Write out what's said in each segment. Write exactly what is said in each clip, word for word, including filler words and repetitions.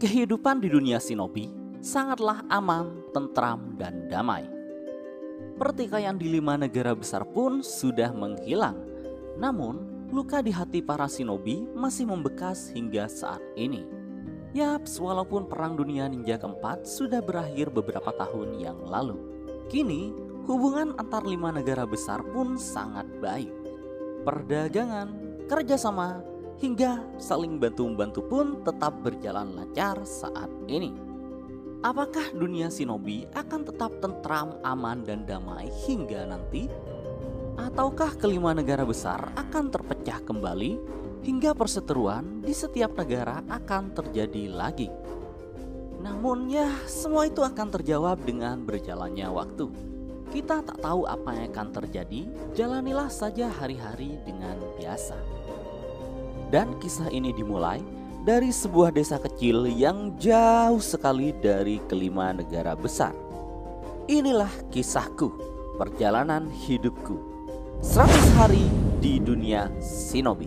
Kehidupan di dunia shinobi sangatlah aman, tentram, dan damai. Pertikaian di lima negara besar pun sudah menghilang. Namun, luka di hati para shinobi masih membekas hingga saat ini. Yaps, walaupun perang dunia ninja keempat sudah berakhir beberapa tahun yang lalu, kini hubungan antar lima negara besar pun sangat baik. Perdagangan, kerjasama, hingga saling bantu-membantu pun tetap berjalan lancar saat ini. Apakah dunia shinobi akan tetap tentram, aman, dan damai hingga nanti? Ataukah kelima negara besar akan terpecah kembali hingga perseteruan di setiap negara akan terjadi lagi? Namun ya, semua itu akan terjawab dengan berjalannya waktu. Kita tak tahu apa yang akan terjadi, jalanilah saja hari-hari dengan biasa. Dan kisah ini dimulai dari sebuah desa kecil yang jauh sekali dari kelima negara besar. Inilah kisahku, perjalanan hidupku, seratus hari di dunia shinobi.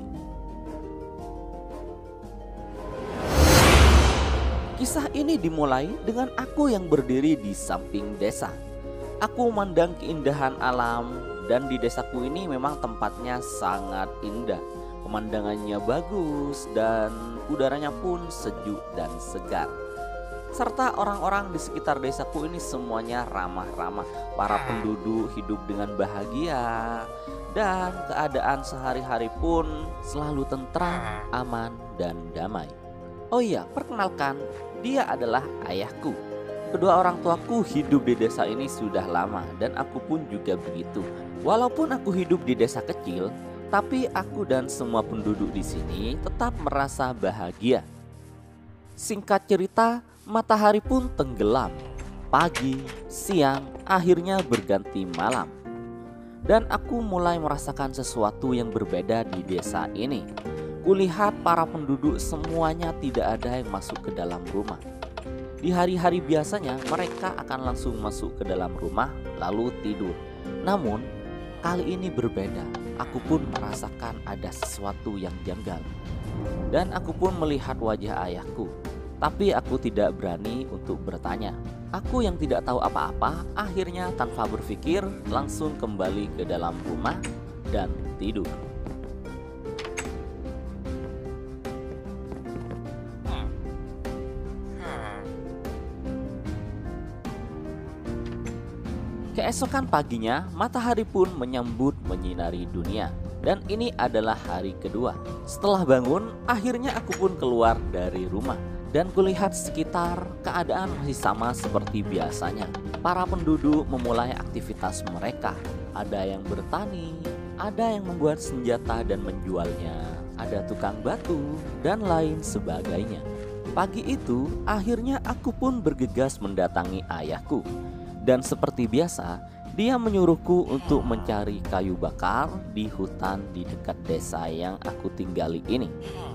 Kisah ini dimulai dengan aku yang berdiri di samping desa. Aku memandang keindahan alam, dan di desaku ini memang tempatnya sangat indah. Pemandangannya bagus dan udaranya pun sejuk dan segar. Serta orang-orang di sekitar desaku ini semuanya ramah-ramah. Para penduduk hidup dengan bahagia, dan keadaan sehari-hari pun selalu tentram, aman, dan damai. Oh iya, perkenalkan, dia adalah ayahku. Kedua orang tuaku hidup di desa ini sudah lama, dan aku pun juga begitu. Walaupun aku hidup di desa kecil, tapi aku dan semua penduduk di sini tetap merasa bahagia. Singkat cerita, matahari pun tenggelam. Pagi, siang, akhirnya berganti malam. Dan aku mulai merasakan sesuatu yang berbeda di desa ini. Kulihat para penduduk semuanya tidak ada yang masuk ke dalam rumah. Di hari-hari biasanya mereka akan langsung masuk ke dalam rumah lalu tidur. Namun kali ini berbeda. Aku pun merasakan ada sesuatu yang janggal. Dan aku pun melihat wajah ayahku. Tapi aku tidak berani untuk bertanya. Aku yang tidak tahu apa-apa akhirnya tanpa berpikir langsung kembali ke dalam rumah dan tidur. Keesokan paginya, matahari pun menyambut menyinari dunia. Dan ini adalah hari kedua. Setelah bangun, akhirnya aku pun keluar dari rumah. Dan kulihat sekitar, keadaan masih sama seperti biasanya. Para penduduk memulai aktivitas mereka. Ada yang bertani, ada yang membuat senjata dan menjualnya, ada tukang batu, dan lain sebagainya. Pagi itu, akhirnya aku pun bergegas mendatangi ayahku. Dan seperti biasa, dia menyuruhku untuk mencari kayu bakar di hutan di dekat desa yang aku tinggali ini.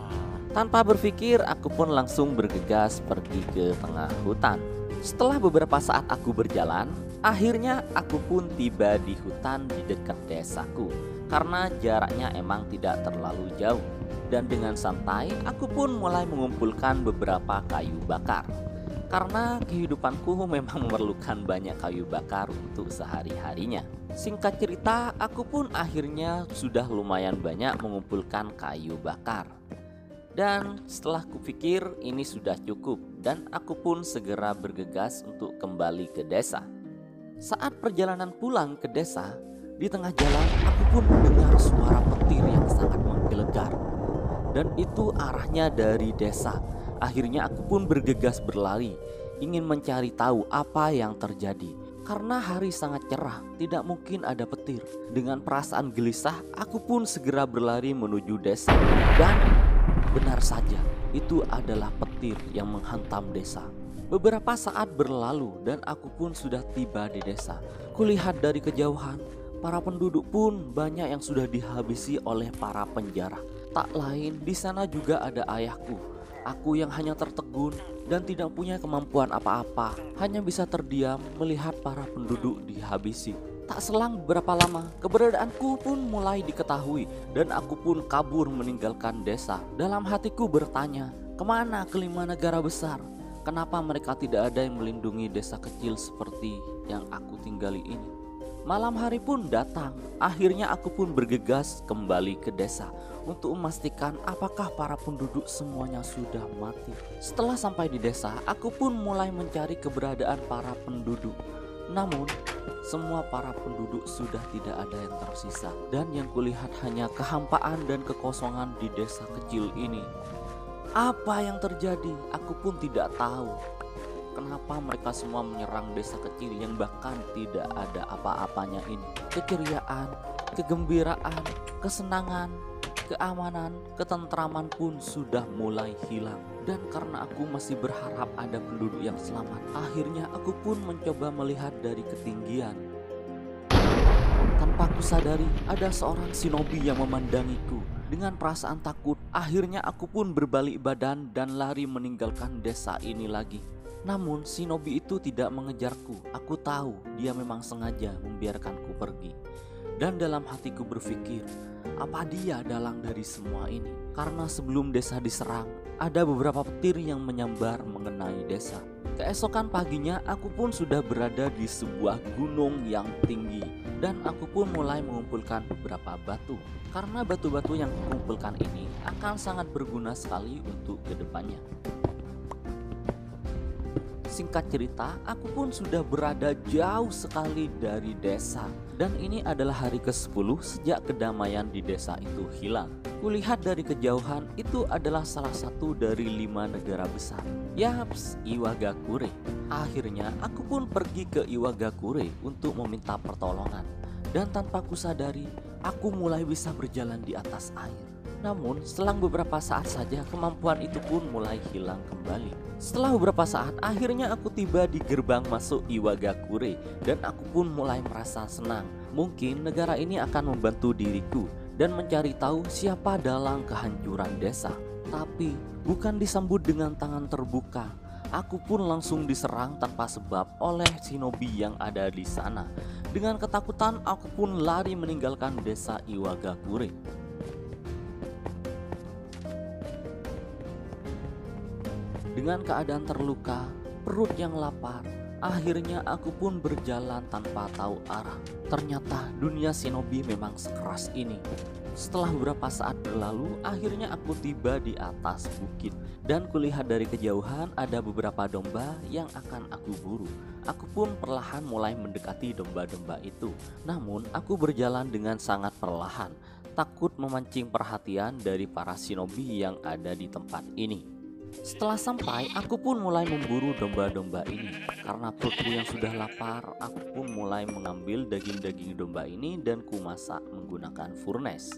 Tanpa berpikir, aku pun langsung bergegas pergi ke tengah hutan. Setelah beberapa saat aku berjalan, akhirnya aku pun tiba di hutan di dekat desaku. Karena jaraknya emang tidak terlalu jauh. Dan dengan santai, aku pun mulai mengumpulkan beberapa kayu bakar. Karena kehidupanku memang memerlukan banyak kayu bakar untuk sehari-harinya. Singkat cerita, aku pun akhirnya sudah lumayan banyak mengumpulkan kayu bakar. Dan setelah kupikir ini sudah cukup, dan aku pun segera bergegas untuk kembali ke desa. Saat perjalanan pulang ke desa, di tengah jalan aku pun mendengar suara petir yang sangat menggelegar. Dan itu arahnya dari desa. Akhirnya aku pun bergegas berlari, ingin mencari tahu apa yang terjadi. Karena hari sangat cerah, tidak mungkin ada petir. Dengan perasaan gelisah, aku pun segera berlari menuju desa. Dan benar saja, itu adalah petir yang menghantam desa. Beberapa saat berlalu dan aku pun sudah tiba di desa. Kulihat dari kejauhan, para penduduk pun banyak yang sudah dihabisi oleh para penjara. Tak lain, di sana juga ada ayahku. Aku yang hanya tertegun dan tidak punya kemampuan apa-apa, hanya bisa terdiam melihat para penduduk dihabisi. Tak selang beberapa lama, keberadaanku pun mulai diketahui dan aku pun kabur meninggalkan desa. Dalam hatiku bertanya, Kemana kelima negara besar? Kenapa mereka tidak ada yang melindungi desa kecil seperti yang aku tinggali ini? Malam hari pun datang. Akhirnya aku pun bergegas kembali ke desa untuk memastikan apakah para penduduk semuanya sudah mati. Setelah sampai di desa, aku pun mulai mencari keberadaan para penduduk. Namun, semua para penduduk sudah tidak ada yang tersisa. Dan yang kulihat hanya kehampaan dan kekosongan di desa kecil ini. Apa yang terjadi? Aku pun tidak tahu. Kenapa mereka semua menyerang desa kecil yang bahkan tidak ada apa-apanya ini? Keceriaan, kegembiraan, kesenangan, keamanan, ketentraman pun sudah mulai hilang. Dan karena aku masih berharap ada penduduk yang selamat, akhirnya aku pun mencoba melihat dari ketinggian. Tanpa kusadari, ada seorang shinobi yang memandangiku. Dengan perasaan takut, akhirnya aku pun berbalik badan dan lari meninggalkan desa ini lagi. Namun shinobi itu tidak mengejarku. Aku tahu dia memang sengaja membiarkanku pergi. Dan dalam hatiku berpikir, apa dia dalang dari semua ini? Karena sebelum desa diserang, ada beberapa petir yang menyambar mengenai desa. Keesokan paginya aku pun sudah berada di sebuah gunung yang tinggi. Dan aku pun mulai mengumpulkan beberapa batu. Karena batu-batu yang kumpulkan ini akan sangat berguna sekali untuk kedepannya. Singkat cerita, aku pun sudah berada jauh sekali dari desa. Dan ini adalah hari kesepuluh sejak kedamaian di desa itu hilang. Kulihat dari kejauhan itu adalah salah satu dari lima negara besar. Yaps, Iwagakure. Akhirnya aku pun pergi ke Iwagakure untuk meminta pertolongan. Dan tanpa kusadari, aku mulai bisa berjalan di atas air. Namun selang beberapa saat saja kemampuan itu pun mulai hilang kembali. Setelah beberapa saat akhirnya aku tiba di gerbang masuk Iwagakure. Dan aku pun mulai merasa senang. Mungkin negara ini akan membantu diriku dan mencari tahu siapa dalang kehancuran desa. Tapi bukan disambut dengan tangan terbuka. Aku pun langsung diserang tanpa sebab oleh shinobi yang ada di sana. Dengan ketakutan aku pun lari meninggalkan desa Iwagakure. Dengan keadaan terluka, perut yang lapar, akhirnya aku pun berjalan tanpa tahu arah. Ternyata dunia shinobi memang sekeras ini. Setelah beberapa saat berlalu, akhirnya aku tiba di atas bukit. Dan kulihat dari kejauhan ada beberapa domba yang akan aku buru. Aku pun perlahan mulai mendekati domba-domba itu. Namun aku berjalan dengan sangat perlahan, takut memancing perhatian dari para shinobi yang ada di tempat ini. Setelah sampai, aku pun mulai memburu domba-domba ini. Karena perutku yang sudah lapar, aku pun mulai mengambil daging-daging domba ini dan kumasak menggunakan furnace.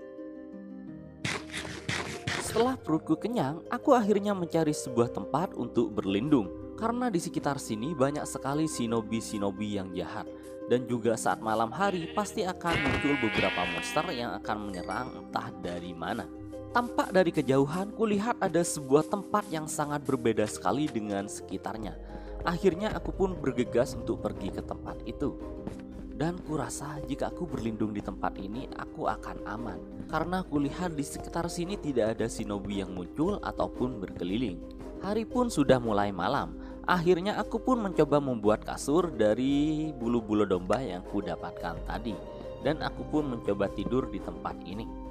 Setelah perutku kenyang, aku akhirnya mencari sebuah tempat untuk berlindung. Karena di sekitar sini banyak sekali shinobi-shinobi yang jahat. Dan juga saat malam hari pasti akan muncul beberapa monster yang akan menyerang entah dari mana. Tampak dari kejauhan, kulihat ada sebuah tempat yang sangat berbeda sekali dengan sekitarnya. Akhirnya aku pun bergegas untuk pergi ke tempat itu. Dan kurasa jika aku berlindung di tempat ini, aku akan aman. Karena kulihat di sekitar sini tidak ada shinobi yang muncul ataupun berkeliling. Hari pun sudah mulai malam. Akhirnya aku pun mencoba membuat kasur dari bulu-bulu domba yang ku dapatkan tadi. Dan aku pun mencoba tidur di tempat ini.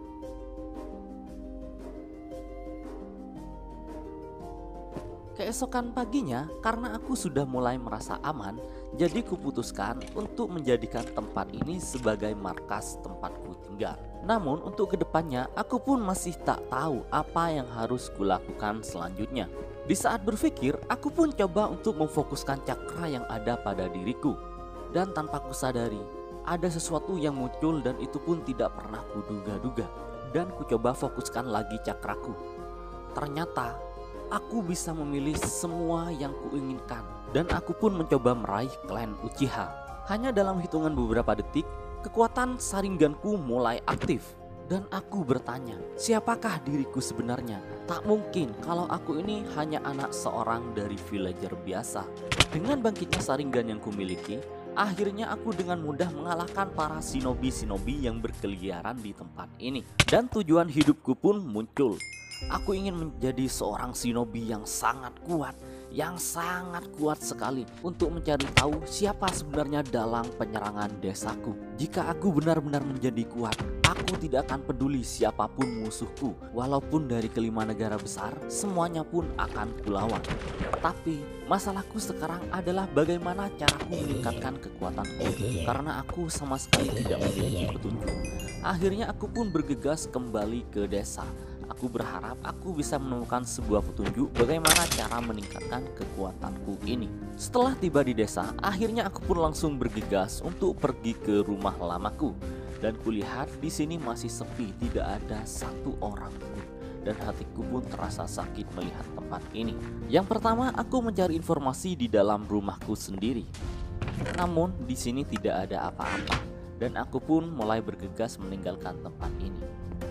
Keesokan paginya, karena aku sudah mulai merasa aman, jadi kuputuskan untuk menjadikan tempat ini sebagai markas tempatku tinggal. Namun untuk kedepannya, aku pun masih tak tahu apa yang harus kulakukan selanjutnya. Di saat berpikir, aku pun coba untuk memfokuskan cakra yang ada pada diriku. Dan tanpa kusadari, ada sesuatu yang muncul dan itu pun tidak pernah kuduga-duga. Dan ku coba fokuskan lagi cakraku. Ternyata aku bisa memilih semua yang kuinginkan. Dan aku pun mencoba meraih klan Uchiha. Hanya dalam hitungan beberapa detik, kekuatan Sharinganku mulai aktif. Dan aku bertanya, siapakah diriku sebenarnya? Tak mungkin kalau aku ini hanya anak seorang dari villager biasa. Dengan bangkitnya Sharingan yang kumiliki, akhirnya aku dengan mudah mengalahkan para shinobi-shinobi yang berkeliaran di tempat ini. Dan tujuan hidupku pun muncul. Aku ingin menjadi seorang shinobi yang sangat kuat, yang sangat kuat sekali untuk mencari tahu siapa sebenarnya dalang penyerangan desaku. Jika aku benar-benar menjadi kuat, aku tidak akan peduli siapapun musuhku, walaupun dari kelima negara besar, semuanya pun akan kulawan. Tapi masalahku sekarang adalah bagaimana caraku meningkatkan kekuatanku, karena aku sama sekali tidak memiliki petunjuk. Akhirnya aku pun bergegas kembali ke desa. Aku berharap aku bisa menemukan sebuah petunjuk bagaimana cara meningkatkan kekuatanku ini. Setelah tiba di desa, akhirnya aku pun langsung bergegas untuk pergi ke rumah lamaku. Dan kulihat di sini masih sepi, tidak ada satu orang pun. Dan hatiku pun terasa sakit melihat tempat ini. Yang pertama, aku mencari informasi di dalam rumahku sendiri. Namun di sini tidak ada apa-apa. Dan aku pun mulai bergegas meninggalkan tempat ini.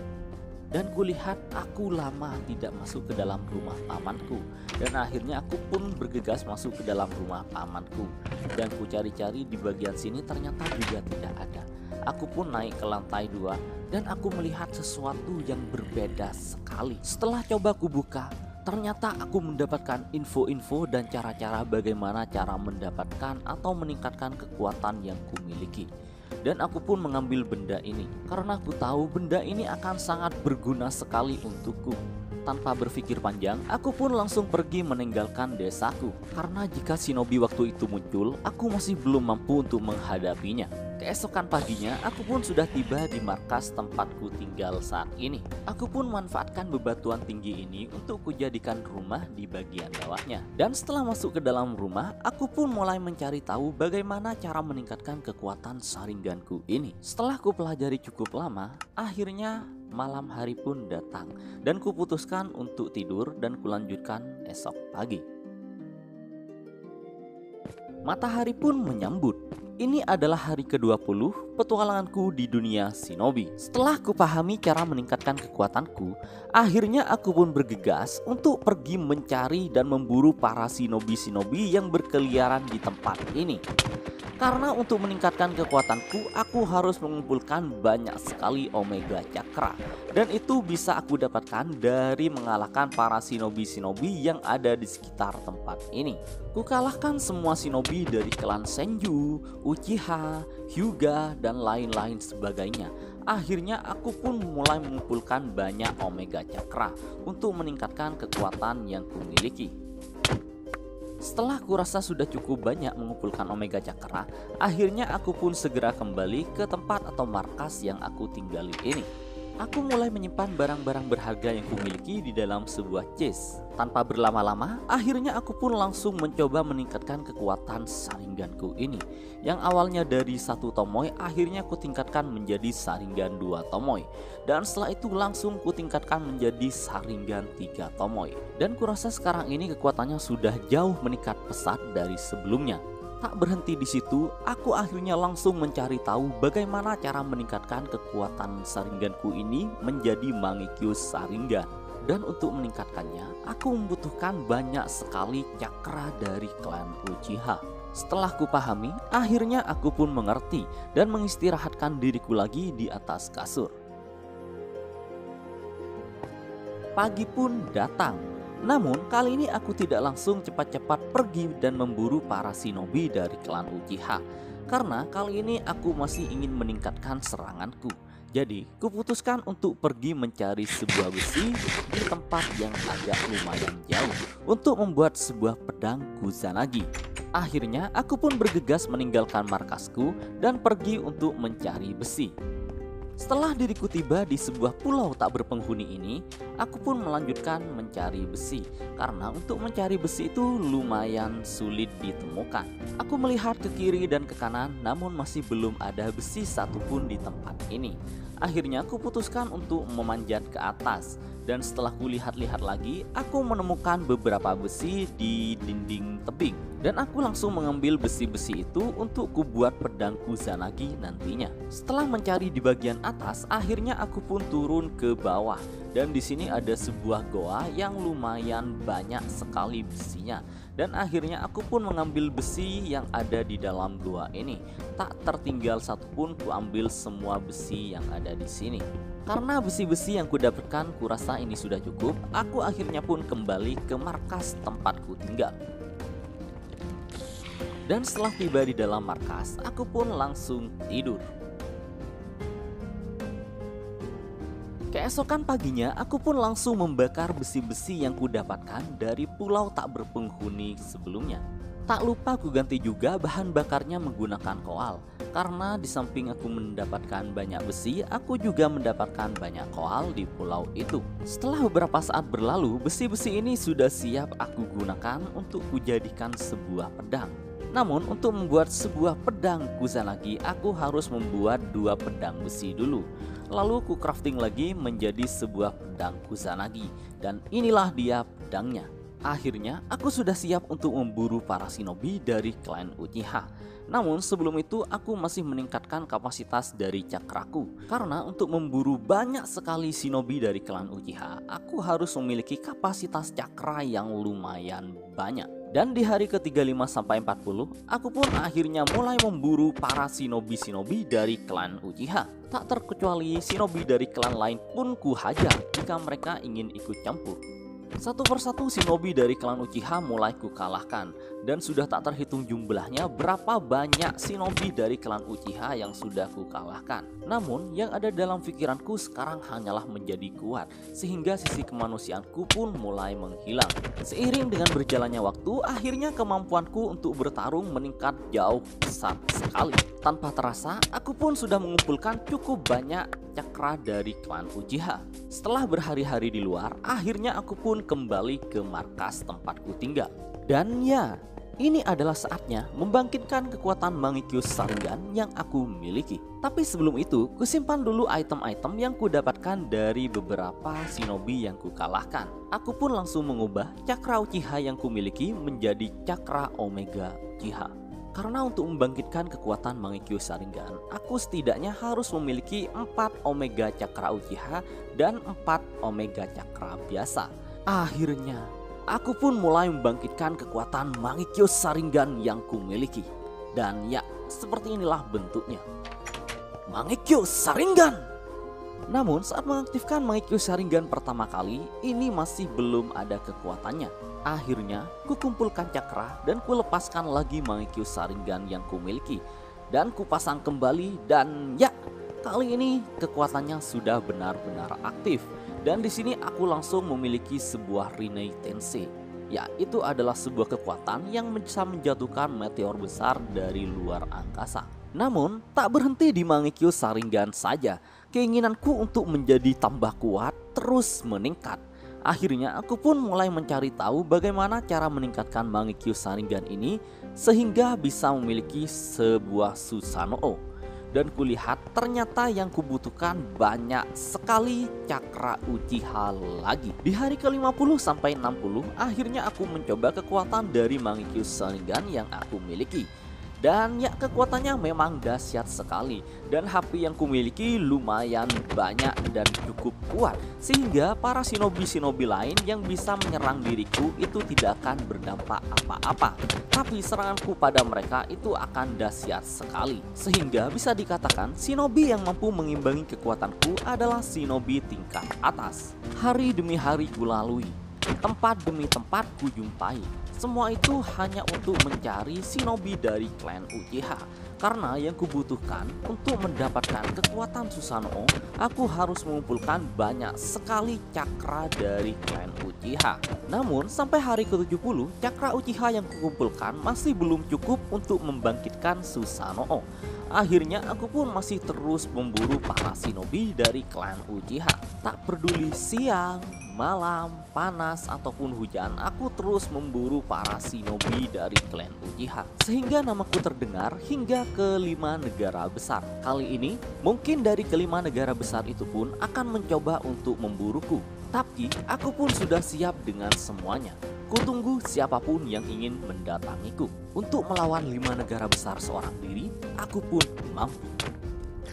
Dan kulihat aku lama tidak masuk ke dalam rumah pamanku. Dan akhirnya aku pun bergegas masuk ke dalam rumah pamanku. Dan ku cari-cari di bagian sini ternyata juga tidak ada. Aku pun naik ke lantai dua dan aku melihat sesuatu yang berbeda sekali. Setelah coba ku buka, ternyata aku mendapatkan info-info dan cara-cara bagaimana cara mendapatkan atau meningkatkan kekuatan yang kumiliki. Dan aku pun mengambil benda ini karena aku tahu benda ini akan sangat berguna sekali untukku. Tanpa berpikir panjang, aku pun langsung pergi meninggalkan desaku. Karena jika shinobi waktu itu muncul, aku masih belum mampu untuk menghadapinya. Keesokan paginya, aku pun sudah tiba di markas tempatku tinggal saat ini. Aku pun manfaatkan bebatuan tinggi ini untuk kujadikan rumah di bagian bawahnya. Dan setelah masuk ke dalam rumah, aku pun mulai mencari tahu bagaimana cara meningkatkan kekuatan Sharinganku ini. Setelah ku pelajari cukup lama, akhirnya malam hari pun datang. Dan ku putuskan untuk tidur dan kulanjutkan esok pagi. Matahari pun menyambut. Ini adalah hari ke dua puluh petualanganku di dunia shinobi. Setelah kupahami cara meningkatkan kekuatanku, akhirnya aku pun bergegas untuk pergi mencari dan memburu para shinobi-shinobi yang berkeliaran di tempat ini. Karena untuk meningkatkan kekuatanku, aku harus mengumpulkan banyak sekali Omega Chakra. Dan itu bisa aku dapatkan dari mengalahkan para shinobi-shinobi yang ada di sekitar tempat ini. Ku kalahkan semua shinobi dari klan Senju, Uchiha, Hyuga, dan lain-lain sebagainya. Akhirnya aku pun mulai mengumpulkan banyak Omega Chakra untuk meningkatkan kekuatan yang kumiliki. Setelah kurasa sudah cukup banyak mengumpulkan Omega Chakra, akhirnya aku pun segera kembali ke tempat atau markas yang aku tinggali ini. Aku mulai menyimpan barang-barang berharga yang kumiliki di dalam sebuah chest. Tanpa berlama-lama, akhirnya aku pun langsung mencoba meningkatkan kekuatan Sharinganku ini. Yang awalnya dari satu tomoe, akhirnya ku tingkatkan menjadi Sharingan dua tomoe. Dan setelah itu langsung ku tingkatkan menjadi Sharingan tiga tomoe. Dan kurasa sekarang ini kekuatannya sudah jauh meningkat pesat dari sebelumnya. Tak berhenti di situ, aku akhirnya langsung mencari tahu bagaimana cara meningkatkan kekuatan Sharinganku ini menjadi Mangekyo Sharingan. Dan untuk meningkatkannya, aku membutuhkan banyak sekali cakra dari klan Uchiha. Setelah kupahami, akhirnya aku pun mengerti dan mengistirahatkan diriku lagi di atas kasur. Pagi pun datang. Namun kali ini aku tidak langsung cepat-cepat pergi dan memburu para shinobi dari klan Uchiha. Karena kali ini aku masih ingin meningkatkan seranganku. Jadi kuputuskan untuk pergi mencari sebuah besi di tempat yang agak lumayan jauh untuk membuat sebuah pedang Kusanagi. Akhirnya aku pun bergegas meninggalkan markasku dan pergi untuk mencari besi. Setelah diriku tiba di sebuah pulau tak berpenghuni ini, aku pun melanjutkan mencari besi. Karena untuk mencari besi itu lumayan sulit ditemukan. Aku melihat ke kiri dan ke kanan, namun masih belum ada besi satupun di tempat ini. Akhirnya aku putuskan untuk memanjat ke atas. Dan setelah kulihat-lihat lagi, aku menemukan beberapa besi di dinding tebing. Dan aku langsung mengambil besi-besi itu untuk kubuat pedang Kusanagi nantinya. Setelah mencari di bagian atas, akhirnya aku pun turun ke bawah. Dan di sini ada sebuah goa yang lumayan banyak sekali besinya. Dan akhirnya aku pun mengambil besi yang ada di dalam goa ini. Tak tertinggal satupun, ku ambil semua besi yang ada di sini. Karena besi-besi yang kudapatkan kurasa ini sudah cukup, aku akhirnya pun kembali ke markas tempatku tinggal. Dan setelah tiba di dalam markas, aku pun langsung tidur. Keesokan paginya, aku pun langsung membakar besi-besi yang kudapatkan dari pulau tak berpenghuni sebelumnya. Tak lupa ku ganti juga bahan bakarnya menggunakan koal. Karena di samping aku mendapatkan banyak besi, aku juga mendapatkan banyak koal di pulau itu. Setelah beberapa saat berlalu, besi-besi ini sudah siap aku gunakan untuk kujadikan sebuah pedang. Namun untuk membuat sebuah pedang Kusanagi, aku harus membuat dua pedang besi dulu. Lalu ku crafting lagi menjadi sebuah pedang Kusanagi. Dan inilah dia pedangnya. Akhirnya aku sudah siap untuk memburu para shinobi dari klan Uchiha. Namun sebelum itu aku masih meningkatkan kapasitas dari cakraku. Karena untuk memburu banyak sekali shinobi dari klan Uchiha, aku harus memiliki kapasitas cakra yang lumayan banyak. Dan di hari ke tiga puluh lima sampai empat puluh, aku pun akhirnya mulai memburu para shinobi-shinobi dari klan Uchiha. Tak terkecuali shinobi dari klan lain pun ku hajar jika mereka ingin ikut campur. Satu persatu shinobi dari klan Uchiha mulai ku kalahkan. Dan sudah tak terhitung jumlahnya berapa banyak shinobi dari klan Uchiha yang sudah ku kalahkan. Namun yang ada dalam pikiranku sekarang hanyalah menjadi kuat, sehingga sisi kemanusiaanku pun mulai menghilang. Seiring dengan berjalannya waktu, akhirnya kemampuanku untuk bertarung meningkat jauh besar sekali. Tanpa terasa, aku pun sudah mengumpulkan cukup banyak cakra dari klan Uchiha. Setelah berhari-hari di luar, akhirnya aku pun kembali ke markas tempatku tinggal. Dan ya, ini adalah saatnya membangkitkan kekuatan Mangekyo Sharingan yang aku miliki. Tapi sebelum itu, kusimpan dulu item-item yang kudapatkan dari beberapa shinobi yang kukalahkan. Aku pun langsung mengubah cakra Uchiha yang kumiliki menjadi cakra Omega Uchiha. Karena untuk membangkitkan kekuatan Mangekyo Sharingan, aku setidaknya harus memiliki empat Omega Cakra Uchiha dan empat Omega Cakra biasa. Akhirnya, aku pun mulai membangkitkan kekuatan Mangekyo Sharingan yang kumiliki. Dan ya, seperti inilah bentuknya. Mangekyo Sharingan! Namun saat mengaktifkan Mangekyo Sharingan pertama kali, ini masih belum ada kekuatannya. Akhirnya, ku kumpulkan cakra dan ku lepaskan lagi Mangekyo Sharingan yang kumiliki. Dan ku pasang kembali dan ya, kali ini kekuatannya sudah benar-benar aktif. Dan di sini aku langsung memiliki sebuah Rinne Tensei. Ya, itu adalah sebuah kekuatan yang bisa menjatuhkan meteor besar dari luar angkasa. Namun, tak berhenti di Mangekyo Sharingan saja. Keinginanku untuk menjadi tambah kuat terus meningkat. Akhirnya aku pun mulai mencari tahu bagaimana cara meningkatkan Mangekyo Sharingan ini sehingga bisa memiliki sebuah Susanoo. Dan kulihat ternyata yang kubutuhkan banyak sekali cakra Uchiha lagi. Di hari ke lima puluh sampai enam puluh akhirnya aku mencoba kekuatan dari Mangekyo Sharingan yang aku miliki. Dan ya, kekuatannya memang dahsyat sekali. Dan H P yang kumiliki lumayan banyak dan cukup kuat, sehingga para shinobi-shinobi lain yang bisa menyerang diriku itu tidak akan berdampak apa-apa. Tapi seranganku pada mereka itu akan dahsyat sekali. Sehingga bisa dikatakan shinobi yang mampu mengimbangi kekuatanku adalah shinobi tingkat atas. Hari demi hari ku lalui, tempat demi tempat ku jumpai. Semua itu hanya untuk mencari shinobi dari klan Uchiha. Karena yang kubutuhkan untuk mendapatkan kekuatan Susanoo, aku harus mengumpulkan banyak sekali cakra dari klan Uchiha. Namun sampai hari ke tujuh puluh, cakra Uchiha yang kukumpulkan masih belum cukup untuk membangkitkan Susanoo. Akhirnya aku pun masih terus memburu para shinobi dari klan Uchiha. Tak peduli siang, malam, panas ataupun hujan, aku terus memburu para shinobi dari klan Uchiha. Sehingga namaku terdengar hingga ke lima negara besar. Kali ini mungkin dari kelima negara besar itu pun akan mencoba untuk memburuku. Tapi aku pun sudah siap dengan semuanya. Kutunggu siapapun yang ingin mendatangiku. Untuk melawan lima negara besar seorang diri, aku pun mampu.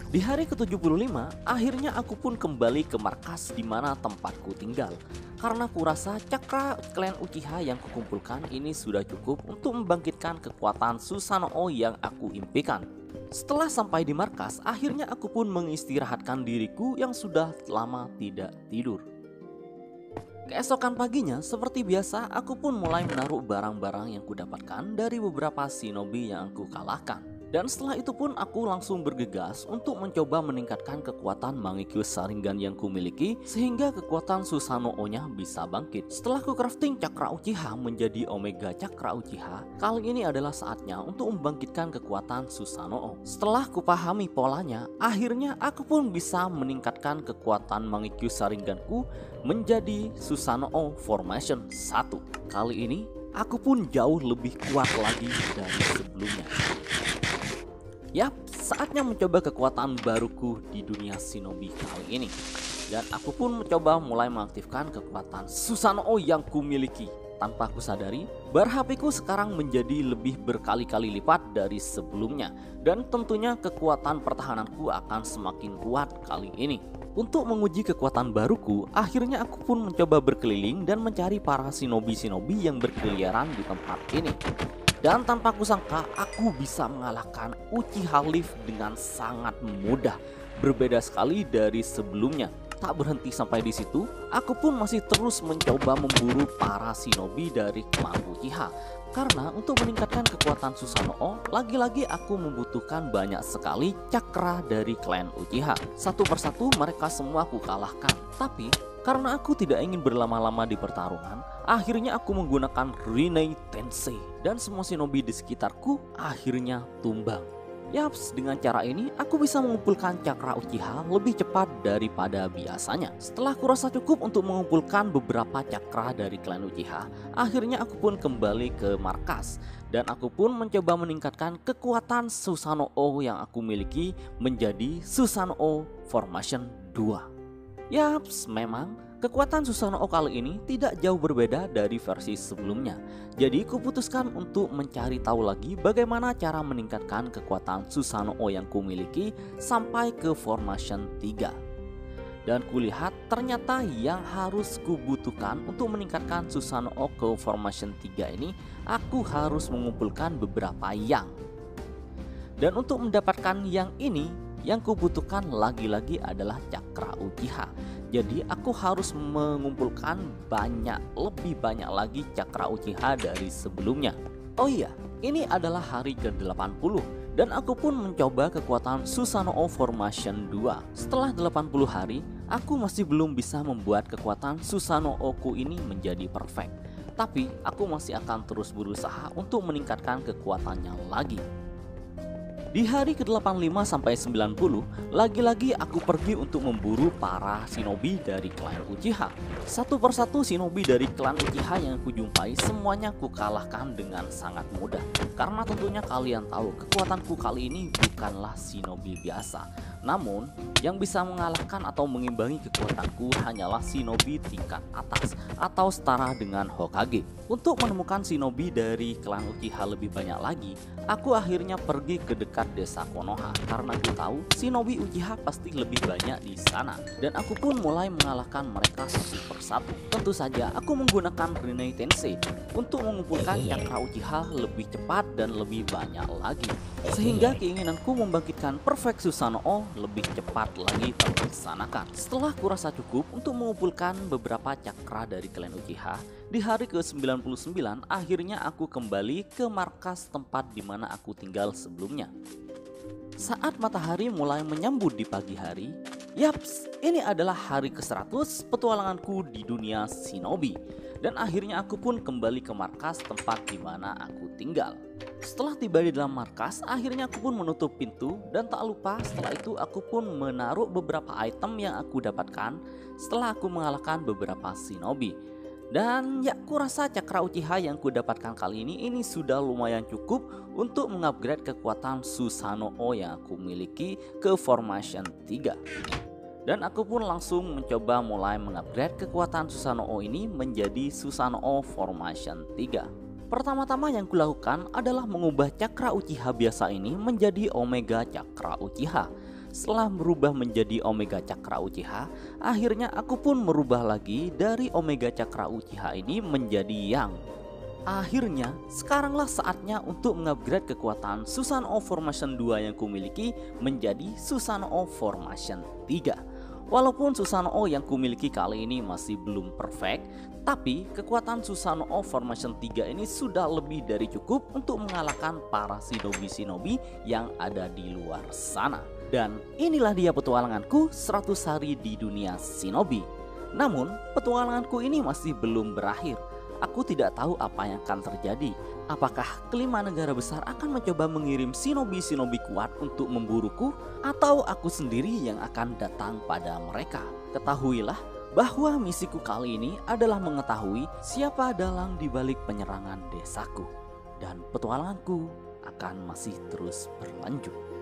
Di hari ke tujuh puluh lima, akhirnya aku pun kembali ke markas di mana tempatku tinggal. Karena kurasa cakra klan Uchiha yang kukumpulkan ini sudah cukup untuk membangkitkan kekuatan Susanoo yang aku impikan. Setelah sampai di markas, akhirnya aku pun mengistirahatkan diriku yang sudah lama tidak tidur. Keesokan paginya, seperti biasa, aku pun mulai menaruh barang-barang yang kudapatkan dari beberapa shinobi yang aku kalahkan. Dan setelah itu pun aku langsung bergegas untuk mencoba meningkatkan kekuatan Mangekyo Sharingan yang kumiliki sehingga kekuatan Susanoo-nya bisa bangkit. Setelah ku crafting Cakra Uchiha menjadi Omega Cakra Uchiha, kali ini adalah saatnya untuk membangkitkan kekuatan Susanoo. Setelah ku pahami polanya, akhirnya aku pun bisa meningkatkan kekuatan Mangekyo Sharinganku menjadi Susanoo Formation satu. Kali ini aku pun jauh lebih kuat lagi dari sebelumnya. Yap, saatnya mencoba kekuatan baruku di dunia shinobi kali ini. Dan aku pun mencoba mulai mengaktifkan kekuatan Susanoo yang kumiliki. Tanpa aku sadari, bar H P-ku sekarang menjadi lebih berkali-kali lipat dari sebelumnya. Dan tentunya kekuatan pertahananku akan semakin kuat kali ini. Untuk menguji kekuatan baruku, akhirnya aku pun mencoba berkeliling dan mencari para shinobi-shinobi yang berkeliaran di tempat ini. Dan tanpa kusangka aku bisa mengalahkan Uchiha Leaf dengan sangat mudah. Berbeda sekali dari sebelumnya. Tak berhenti sampai di situ, aku pun masih terus mencoba memburu para shinobi dari klan Uchiha. Karena untuk meningkatkan kekuatan Susanoo, lagi-lagi aku membutuhkan banyak sekali cakra dari klan Uchiha. Satu persatu mereka semua aku kalahkan. Tapi karena aku tidak ingin berlama-lama di pertarungan, akhirnya aku menggunakan Rinne Tensei dan semua shinobi di sekitarku akhirnya tumbang. Yaps, dengan cara ini aku bisa mengumpulkan cakra Uchiha lebih cepat daripada biasanya. Setelah kurasa cukup untuk mengumpulkan beberapa cakra dari klan Uchiha, akhirnya aku pun kembali ke markas. Dan aku pun mencoba meningkatkan kekuatan Susanoo yang aku miliki menjadi Susanoo Formation dua. Yaps, memang kekuatan Susanoo kali ini tidak jauh berbeda dari versi sebelumnya. Jadi kuputuskan untuk mencari tahu lagi bagaimana cara meningkatkan kekuatan Susanoo yang kumiliki sampai ke Formation tiga. Dan kulihat ternyata yang harus kubutuhkan untuk meningkatkan Susanoo ke Formation tiga ini, aku harus mengumpulkan beberapa yang. Dan untuk mendapatkan yang ini, yang kubutuhkan lagi-lagi adalah cakra Uchiha. Jadi aku harus mengumpulkan banyak, lebih banyak lagi cakra Uchiha dari sebelumnya. Oh iya, ini adalah hari ke delapan puluh dan aku pun mencoba kekuatan Susanoo Formation dua. Setelah delapan puluh hari, aku masih belum bisa membuat kekuatan Susanoo-ku ini menjadi perfect. Tapi aku masih akan terus berusaha untuk meningkatkan kekuatannya lagi. Di hari ke delapan puluh lima sampai sembilan puluh, lagi-lagi aku pergi untuk memburu para shinobi dari klan Uchiha. Satu persatu shinobi dari klan Uchiha yang aku jumpai semuanya aku kalahkan dengan sangat mudah. Karena tentunya kalian tahu kekuatanku kali ini bukanlah shinobi biasa. Namun, yang bisa mengalahkan atau mengimbangi kekuatanku hanyalah shinobi tingkat atas atau setara dengan Hokage. Untuk menemukan shinobi dari klan Uchiha lebih banyak lagi, aku akhirnya pergi ke dekat desa Konoha karena aku tahu shinobi Uchiha pasti lebih banyak di sana. Dan aku pun mulai mengalahkan mereka satu persatu. Tentu saja aku menggunakan Rinne Tensei untuk mengumpulkan cakra Uchiha lebih cepat dan lebih banyak lagi. Sehingga keinginanku membangkitkan Perfect Susanoo lebih cepat lagi terlaksanakan. Setelah kurasa cukup untuk mengumpulkan beberapa cakra dari klan Uchiha, di hari ke sembilan puluh sembilan akhirnya aku kembali ke markas tempat di mana aku tinggal sebelumnya. Saat matahari mulai menyambut di pagi hari, yaps, ini adalah hari ke seratus petualanganku di dunia shinobi. Dan akhirnya aku pun kembali ke markas tempat di mana aku tinggal. Setelah tiba di dalam markas, akhirnya aku pun menutup pintu dan tak lupa setelah itu aku pun menaruh beberapa item yang aku dapatkan setelah aku mengalahkan beberapa shinobi. Dan ya, aku rasa cakra Uchiha yang ku dapatkan kali ini ini sudah lumayan cukup untuk mengupgrade kekuatan Susanoo yang aku miliki ke Formation tiga. Dan aku pun langsung mencoba mulai mengupgrade kekuatan Susanoo ini menjadi Susanoo Formation tiga. Pertama-tama yang kulakukan adalah mengubah cakra Uchiha biasa ini menjadi Omega Cakra Uchiha. Setelah merubah menjadi Omega Cakra Uchiha, akhirnya aku pun merubah lagi dari Omega Cakra Uchiha ini menjadi Yang. Akhirnya, sekaranglah saatnya untuk mengupgrade kekuatan Susanoo Formation dua yang kumiliki menjadi Susanoo Formation tiga. Walaupun Susanoo yang kumiliki kali ini masih belum perfect, tapi kekuatan Susanoo Formation tiga ini sudah lebih dari cukup untuk mengalahkan para shinobi-shinobi yang ada di luar sana. Dan inilah dia petualanganku seratus hari di dunia shinobi. Namun, petualanganku ini masih belum berakhir. Aku tidak tahu apa yang akan terjadi. Apakah kelima negara besar akan mencoba mengirim shinobi-shinobi kuat untuk memburuku, atau aku sendiri yang akan datang pada mereka? Ketahuilah bahwa misiku kali ini adalah mengetahui siapa dalang di balik penyerangan desaku. Dan petualanganku akan masih terus berlanjut.